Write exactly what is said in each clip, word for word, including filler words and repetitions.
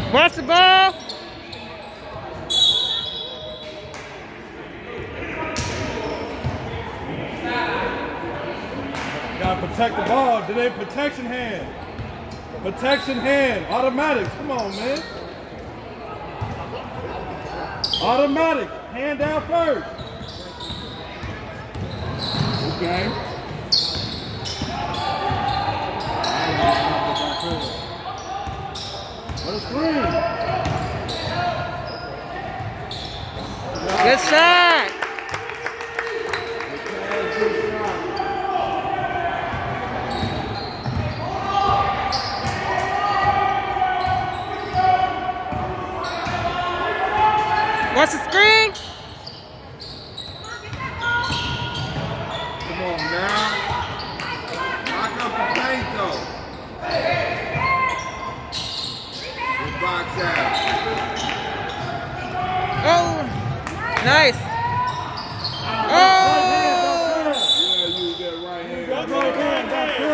Watch the ball. Gotta protect the ball. Did they protection hand? Protection hand. Automatics. Come on, man. Automatic. Hand down first. Okay. What a screen. Good shot. Watch the screen. Come on now. Lock up the paint though. Good box out. Oh, nice. Oh. Yeah, use that right hand. Right hand,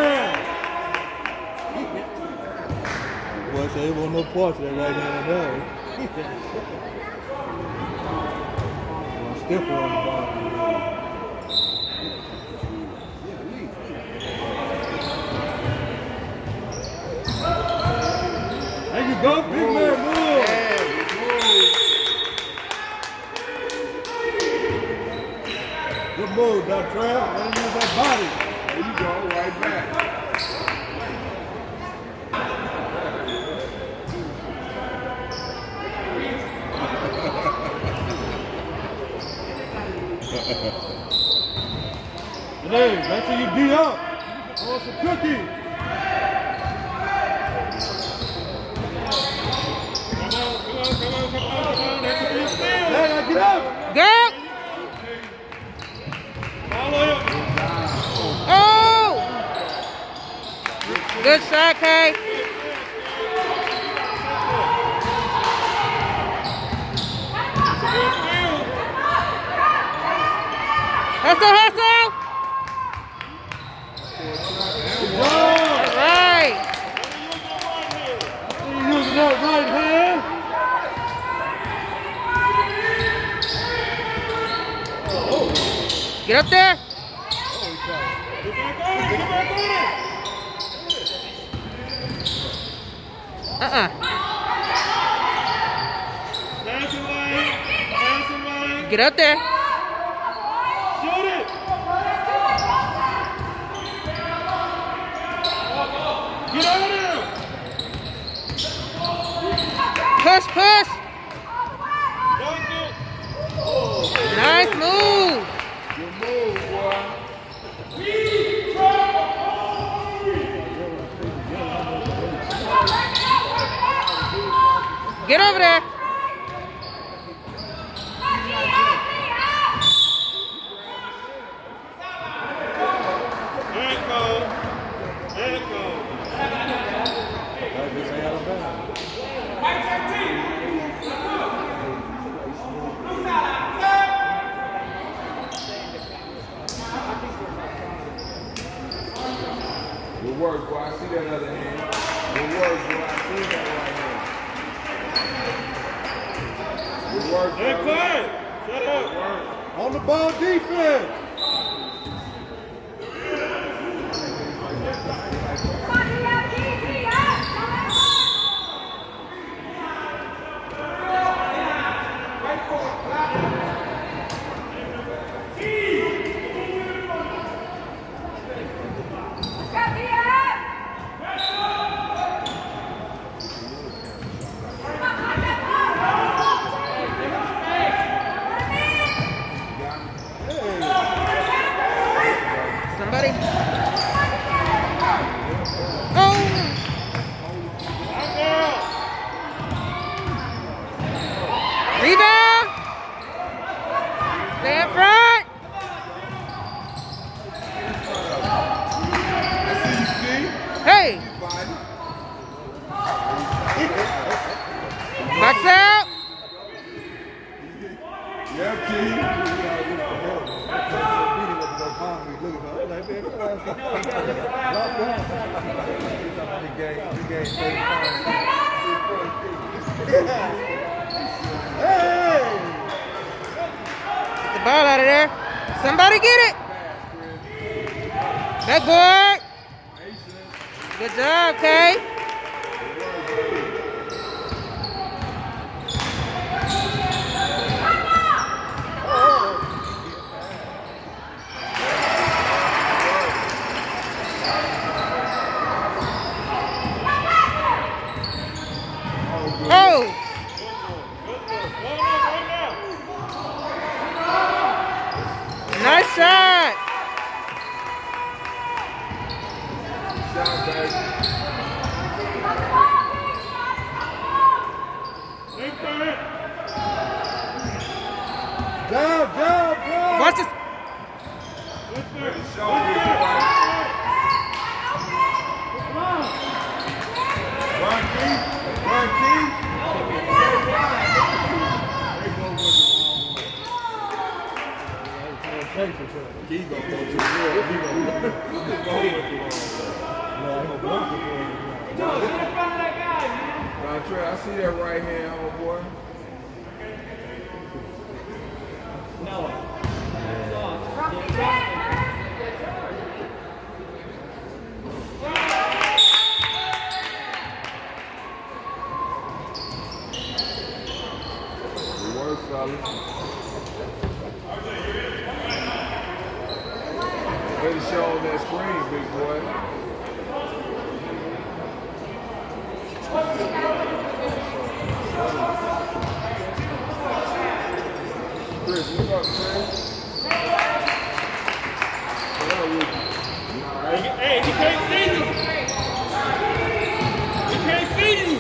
right hand. Boy, say it won't no parts of that right hand there. Stiffer on the ball. There you go, big man move. Good move, Doc Trav. Let him use that body. There you go, right back. Hey, make sure you beat up. I want some cookies. Come on, come on, come on, come on, come on. That could be a steal. Hey, now get up. Go. Oh. Good shot, Kay. Hustle, hustle! All right. You using that right hand? Get up there. Get back on it, get back on it. Uh-uh. Dancing lane, dancing lane. Get up there. Shoot it. Get over there. Push, push. Dunk it. Nice move. Good move, boy. Get over there. There it goes. There it goes. Good work, boy. I see that other hand. Good work, boy. I see that right hand. Good work, boy. Hey, quiet. Shut up. On the ball defense. Somebody. Oh. Rebound. Stay in front. Hey. Box out. Yeah, T. He gave, he gave thirty-five. Hey! Get the ball out of there. Somebody get it. Backboard. Good job, Kay. Oh! Nice shot! Shot, baby. Jump, jump, jump! Watch this! Show me Run, Key. Run, Key. Key gonna go to the real. He gonna go to the I see that right hand, homeboy. Good work, fellas. Way to show on that screen, big boy. Chris, what's up, Chris? What up, Ricky? All right. Hey, he can't see you. He can't see you.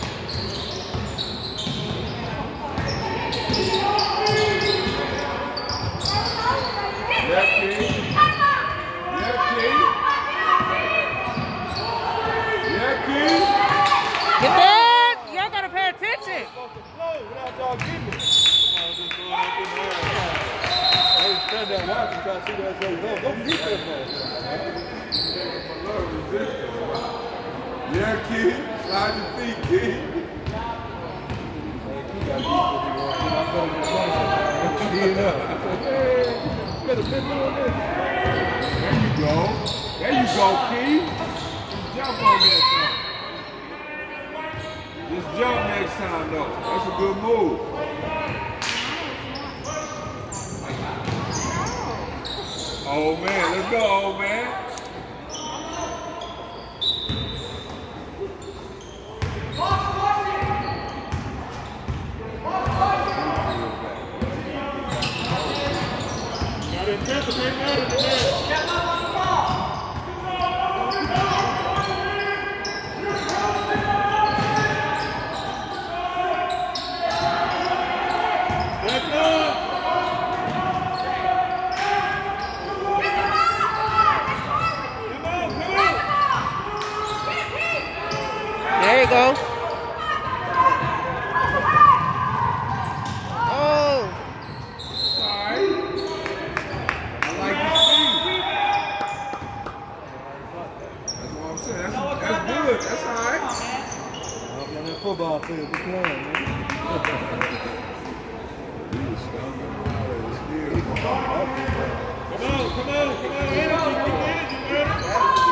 Yeah, King. Yeah, King. Yeah, King. Get that! Y'all gotta pay attention. Stand there watching, try to see that goes up. Don't get that ball. Yeah, Key. Slide your feet, Key. There you go. There you go, Key. Just jump on that time. Just jump next time, though. That's a good move. Old man, let's go, old man. Gotta anticipate better than that. Back up. There you go. Oh. Sorry. I like to see. That's what I'm saying. That's, that's good. That's all right. I'm on that football field. Be playing, man. Come on, come on, come on. Energy, keep energy,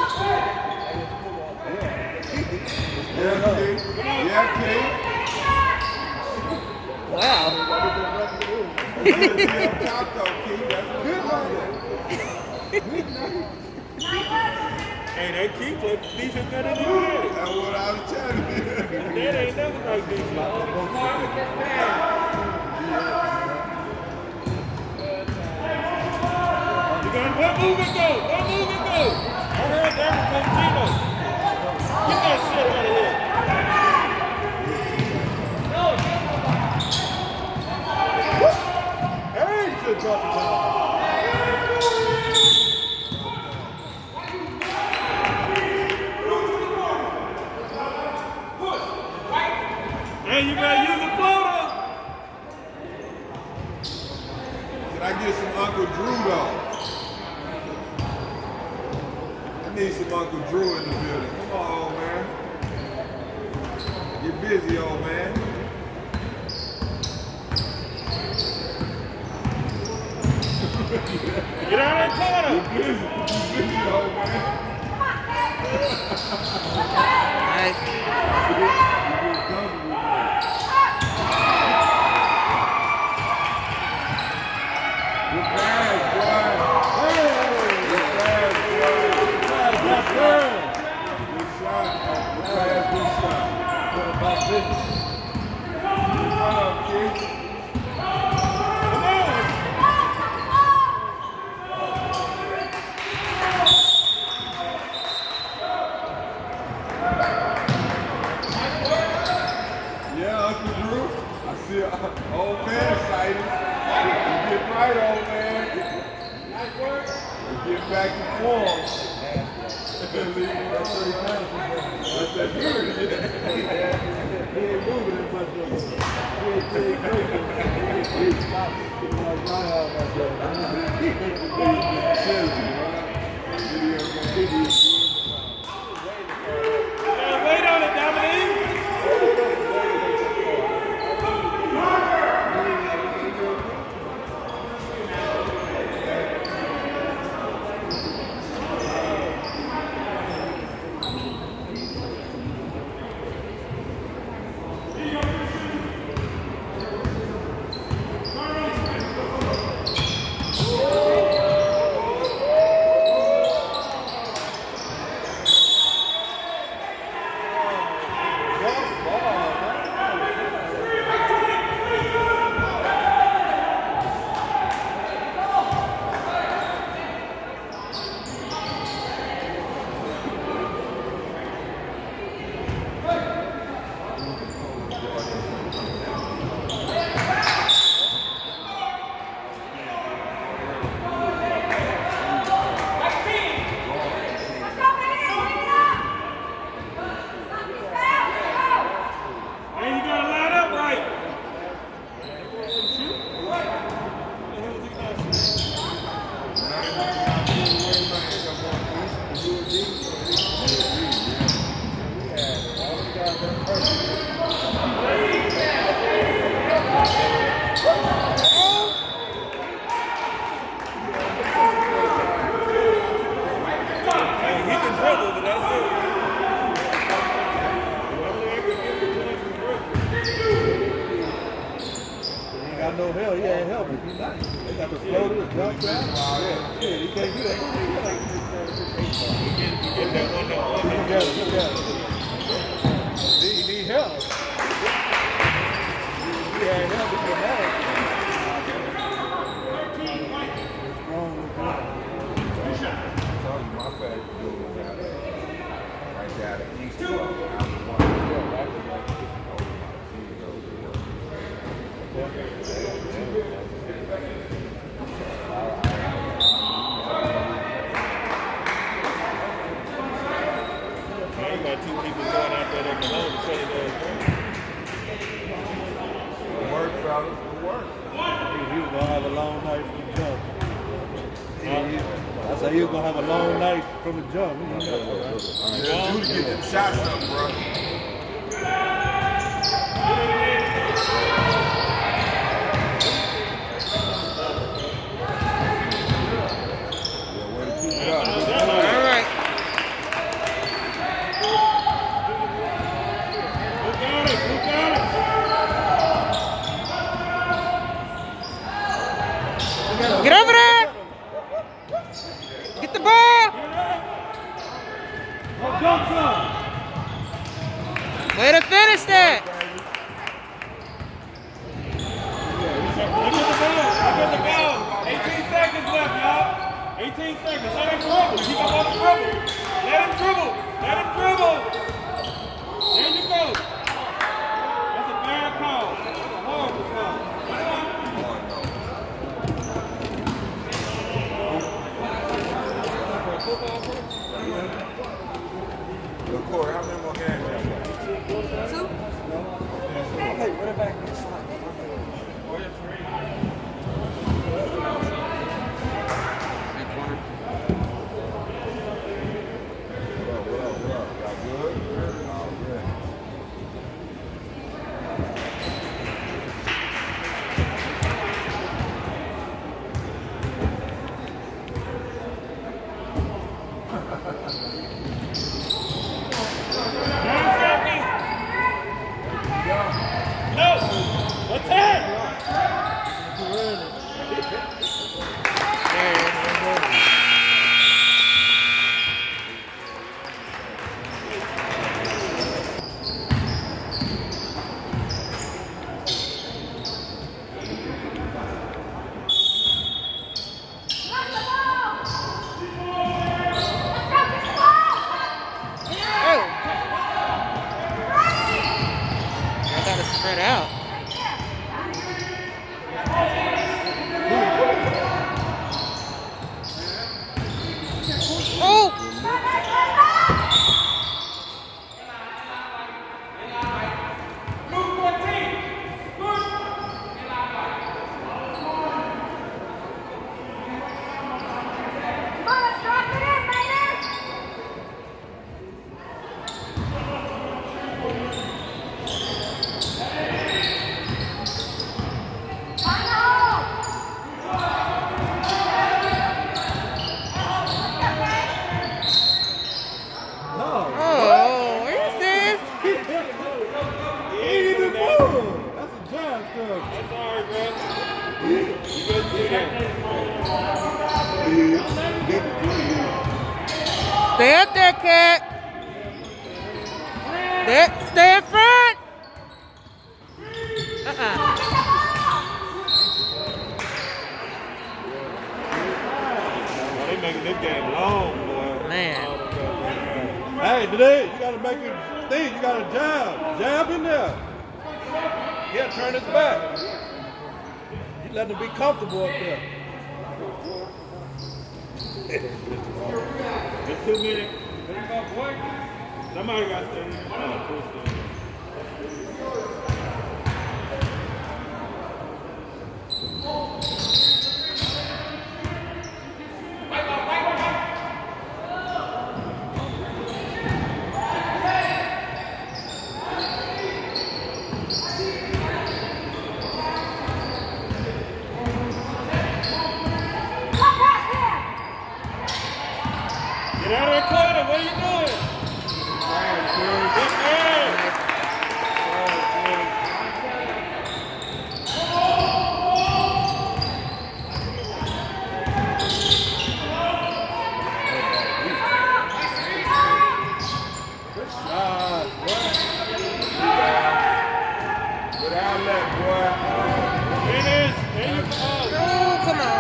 Yeah, King. Yeah, King. Wow. Be on top, though, King. That's what I'm saying. Hey, that keep play decent better than you did. That's what I was telling you. That ain't never like this. You got one move and go. One move and go. I heard that from Tino. Get that shit out of here. Hey, you should drop the ball. Hey, you better use the floater. Can I get some Uncle Drew, though? I need some Uncle Drew in the building. Come on, old man. Get busy, old man. Get out of that corner. You're busy. You're busy, old man. Nice. Good pass, boy. Hey! Good pass, boy. Good pass, good pass. Good shot. Good pass, good shot. What about business? Good job, kid. Yeah, Uncle Drew. I see an old man excited. You get right, old man. Nice work. You get back to form. That's that good. He ain't moving as much. He ain't playing great. He's stopping. He's like my house right there. Wait on it, Dominique. No hell, he ain't helping. They got the floater, the jump shot. Yeah, yeah, he can't do that. Get that one, that one. Look at it, look at it. He need help. He ain't helping for that. My favorite building down there. Right down the east wall. Got two people going out there that can hold the same thing. Good work, fellas. Good work. He, he was gonna have a long night from the jump. He, he, I said he was gonna have a long night from the jump. He was gonna have a- Yeah, do to get them shots up, bro. Yeah, way to keep it up. All right. Get over there! Get the ball! Go, go, go. No! Attack! Spread out. Oh! Stay up there, cat. There, stay in front. Uh-uh. They making this game long, boy. Man. Hey, today you gotta make it think. You gotta jab, jab in there. Yeah, turn his back. You let him be comfortable up there. It's two minutes. Somebody got to stay in. Get out of the corner, what are you doing? Good man. Good shot, boy. Good outlet, boy. Finish. There you go. Oh, come on.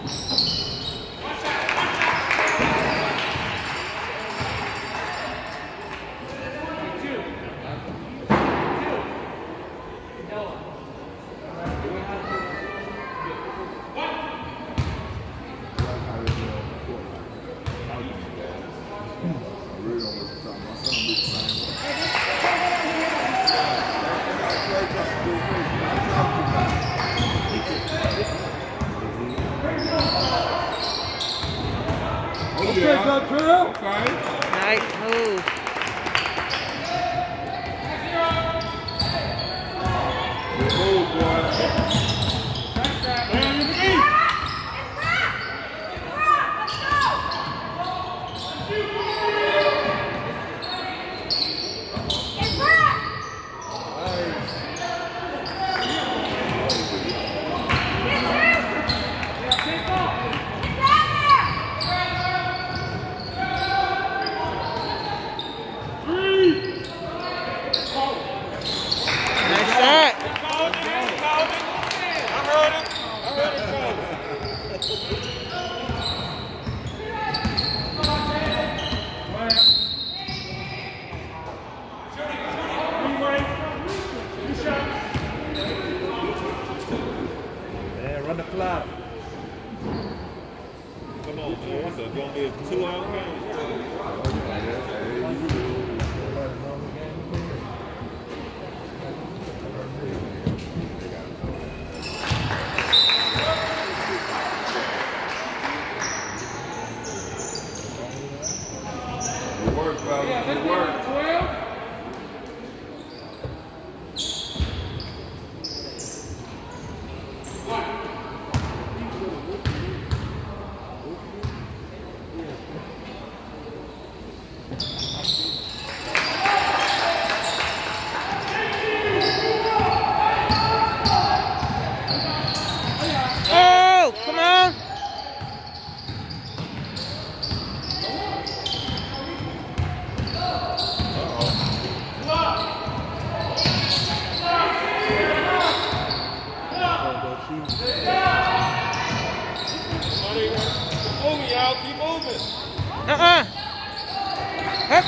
Nice move. Good move, boy. Man, your feet. Nice shot. Called it, he called it. I heard it. I heard it called Man, run the clock. Come on, man. It's going to be a two-hour game. Good work, fellas. Good work. Oh, come on. Keep moving, y'all. Keep moving. Uh-uh. Hup.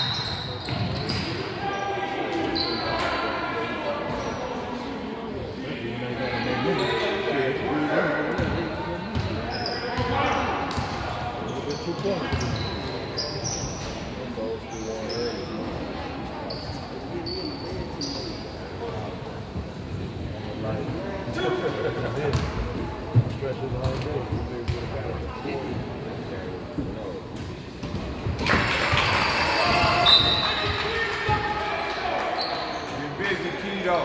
Get busy, Keto.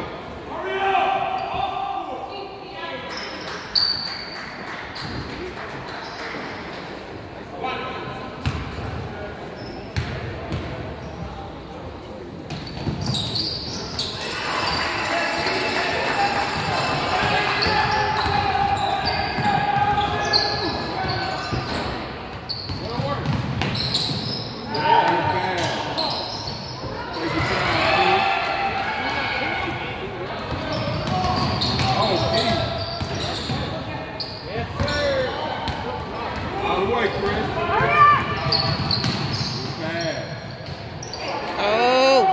Oh.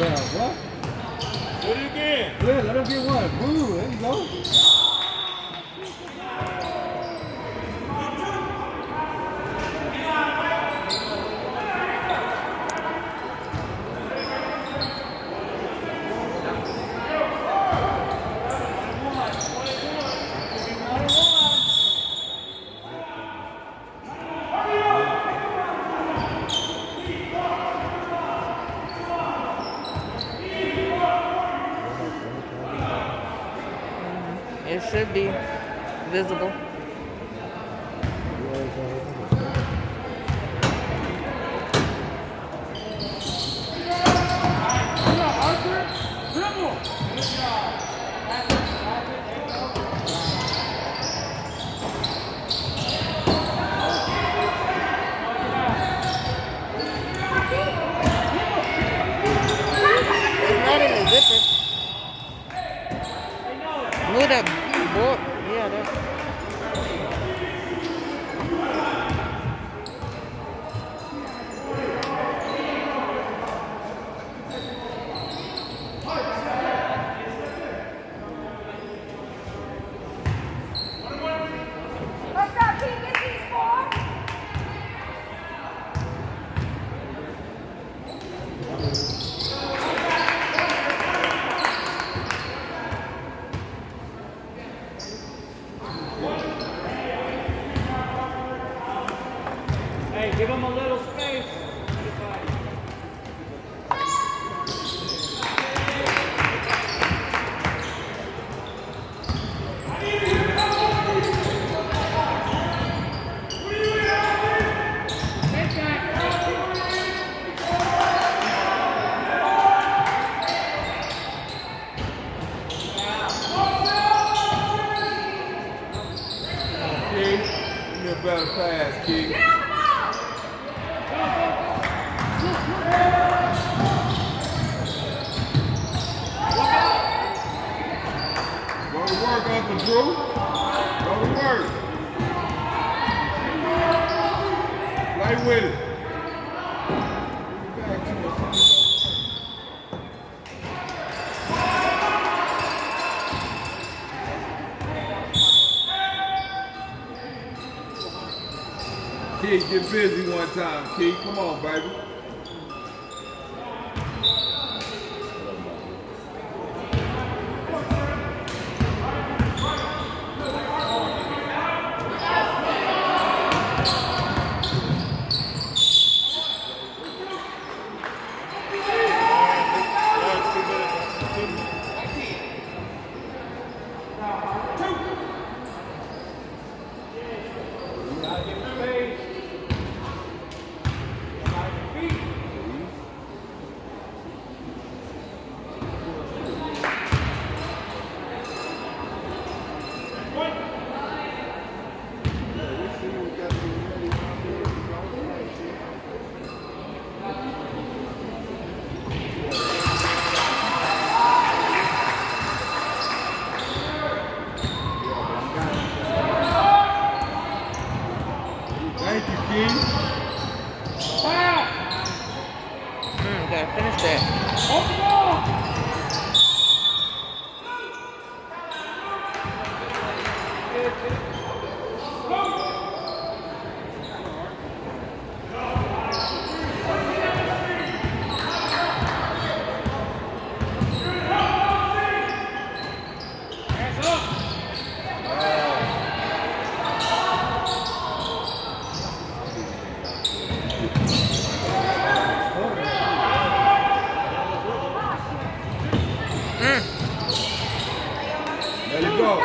down, what? Do it again. Yeah, let him get one. Ooh, there you go. It should be visible. It's not in the zipper. Move that board. Yeah, that. Let's go, Keith. Get these four. Hey, give him a little space. Key, give me a better pass, Key. Get on the ball. Go to work, Uncle Drew. Go to work. Play with it. Back to us. Key, get busy one time, Key. Come on, baby. Thank you, Key. Mm, gotta finish that. There you go.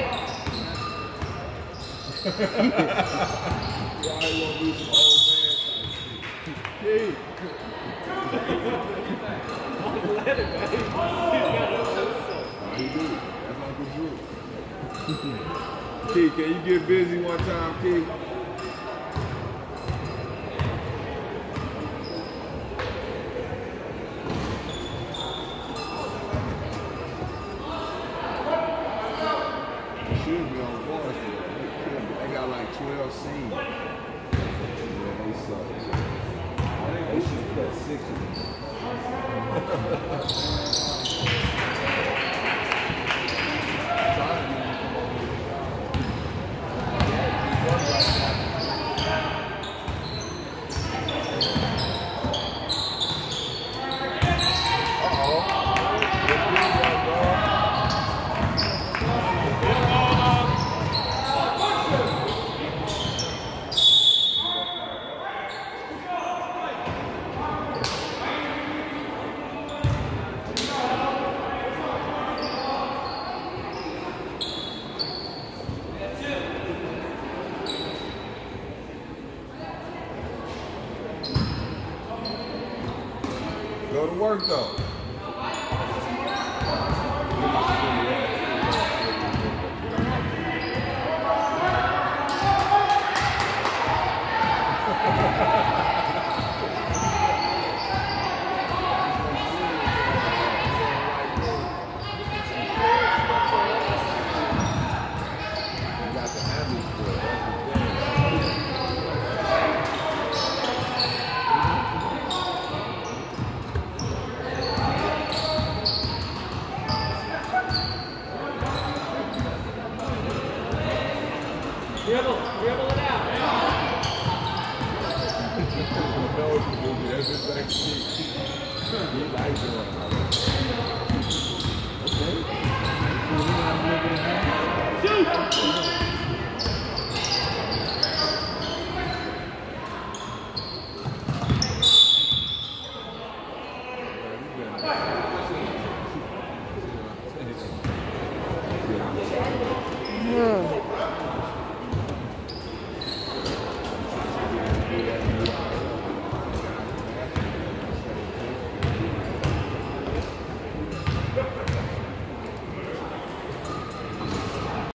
Y'all ain't gonna do some old man type shit. Key. Oh, he do. That's Uncle Drew. Key, can you get busy one time, Key? Should be on board. They got like twelve scenes. Yeah, they suck. They should cut six of them. Go to work though. Dribble, dribble it out. He likes it.